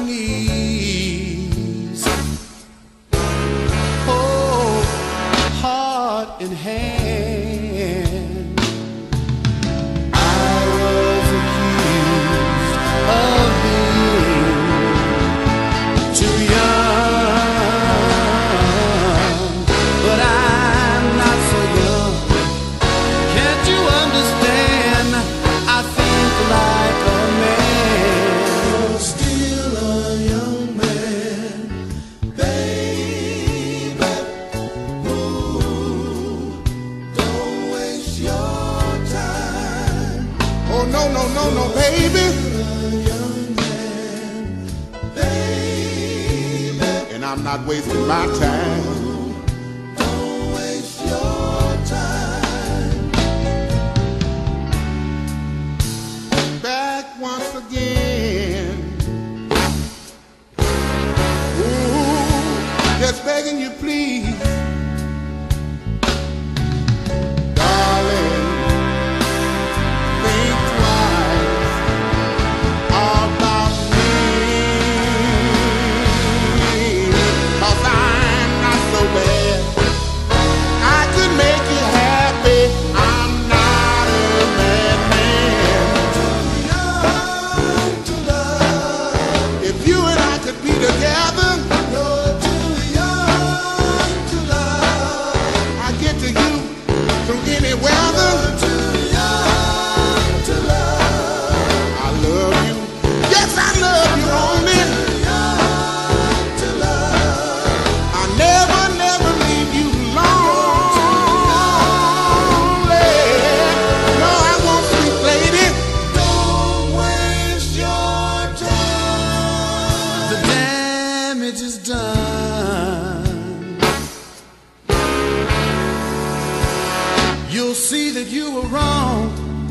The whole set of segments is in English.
knees, hold heart in hand. I was accused of being too young, but I'm not so young. Can't you understand? I think like a man. You're still a young man, baby. Ooh, don't waste your time. Oh no, no, no, no, baby. You're a young man, baby. And I'm not wasting my time. Don't waste your time. Back once again. Ooh, just begging you, please, darling, think twice about me, 'cause I'm not so bad. I could make you happy. I'm not a madman. Young to love, If you and I could be together, you're too young to love. I get to you through any weather. Too young to love. I love you. Yes, I love you, homie. Young to love. I never, never leave you lonely. No, I won't, sweet lady. Don't waste your time. The damage is done. You'll see that you were wrong.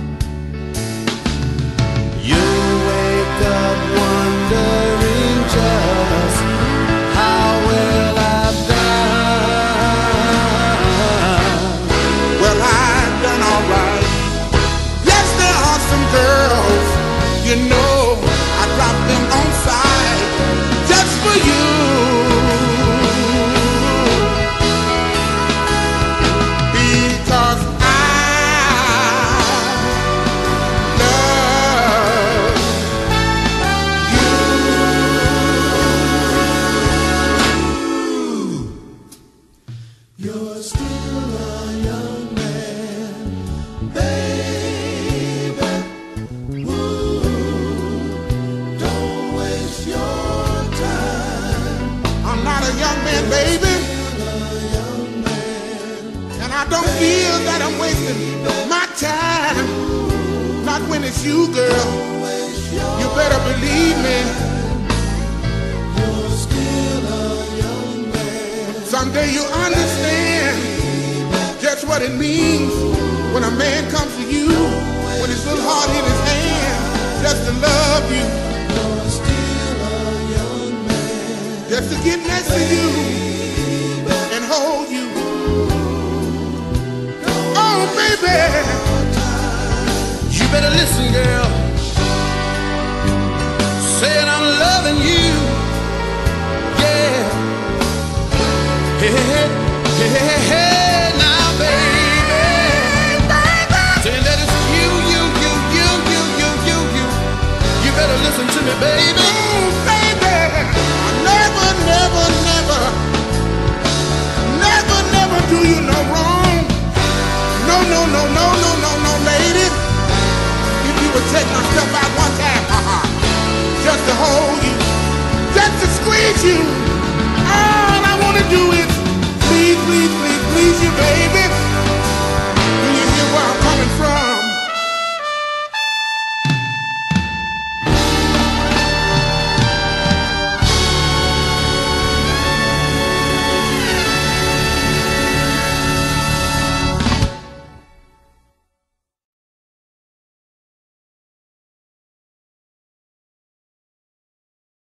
You'll wake up wondering just how well I've done. Well, I've done all right. Yes, there are some girls, you know, I dropped them on side just for you. Because I love you. You're still a young man, baby. Ooh, don't waste your time. I'm not a young man, baby, Still a young man, and I don't feel that I'm wasting my time. Not when it's you, girl. waste your. You better believe me. You're still a young man, Someday you'll understand just what it means when a man comes to you with his little heart in his hand just to love you, you're still a young man, just to get next to you and hold you. Oh, baby, you better listen, girl. Saying I'm loving you, yeah. Hey, hey, hey, hey, hey, now, baby, saying that it's you. You better listen to me, baby. Ooh, baby, I never, never, never, never, never do you no wrong. No, no, no, no, no.